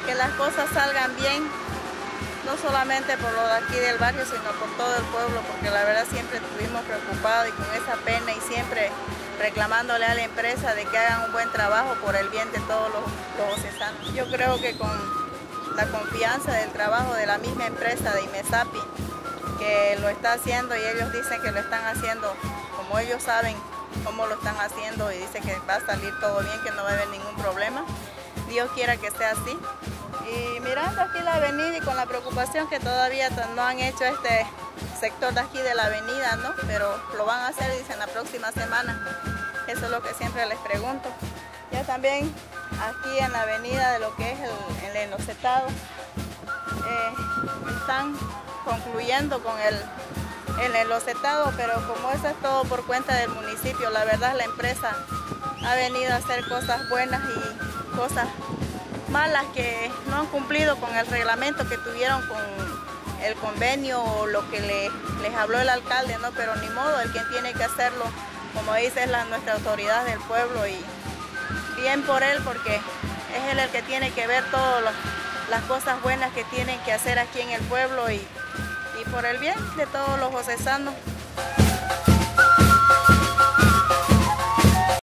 que las cosas salgan bien, no solamente por lo de aquí del barrio, sino por todo el pueblo, porque la verdad siempre estuvimos preocupados y con esa pena y siempre reclamándole a la empresa de que hagan un buen trabajo por el bien de todos los ocesanos. Yo creo que con la confianza del trabajo de la misma empresa de IMESAPI, que lo está haciendo y ellos dicen que lo están haciendo como ellos saben cómo lo están haciendo y dicen que va a salir todo bien, que no va a haber ningún problema. Dios quiera que sea así. Y mirando aquí la avenida y con la preocupación que todavía no han hecho este sector de aquí de la avenida, ¿no? Pero lo van a hacer, dicen, la próxima semana. Eso es lo que siempre les pregunto. Ya también aquí en la avenida de lo que es el enlocetado, están concluyendo con el enlocetado, pero como eso es todo por cuenta del municipio, la verdad la empresa ha venido a hacer cosas buenas y cosas malas que no han cumplido con el reglamento que tuvieron con el convenio o lo que les habló el alcalde, ¿no? Pero ni modo, el quien tiene que hacerlo, como dice, es nuestra autoridad del pueblo y bien por él, porque es él el que tiene que ver todas las cosas buenas que tienen que hacer aquí en el pueblo y por el bien de todos los ocesanos.